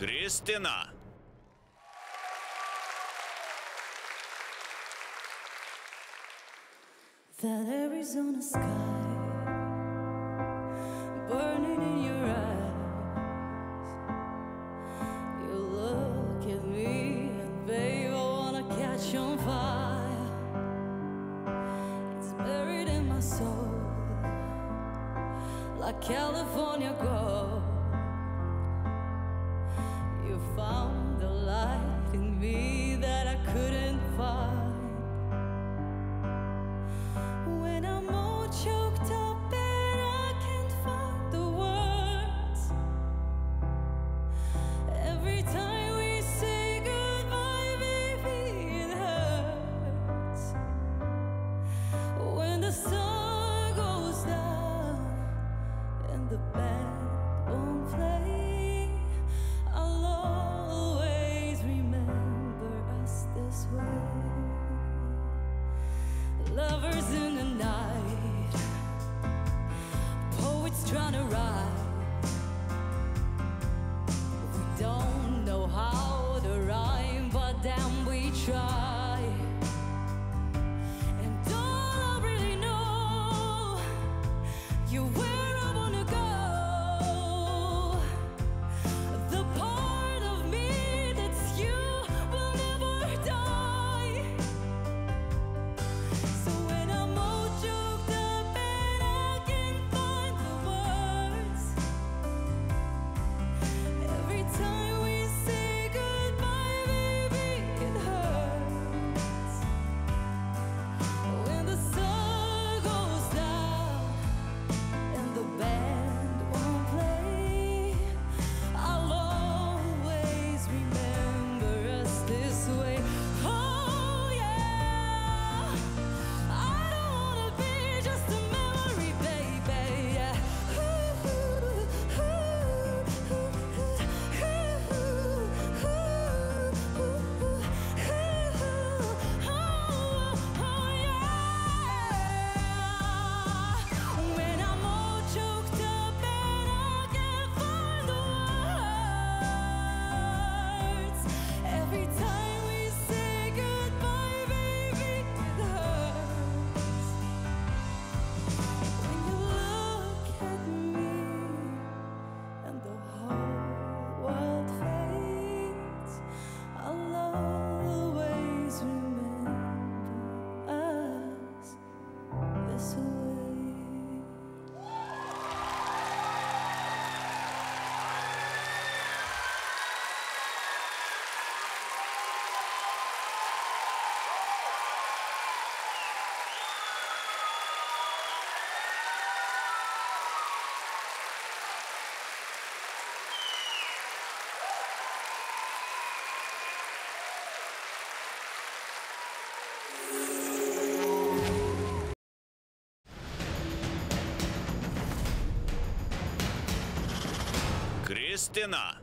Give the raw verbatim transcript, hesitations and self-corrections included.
Kristina. That Arizona sky burning in your eyes. You look at me and babe, I wanna catch on fire. It's buried in my soul like California gold. You found the light in me that I couldn't find. Lovers in the night, poets trying to write. We don't know how to rhyme, but damn we try. And all I really know, you're where I wanna go. The part of me that's you will never die. Kristina.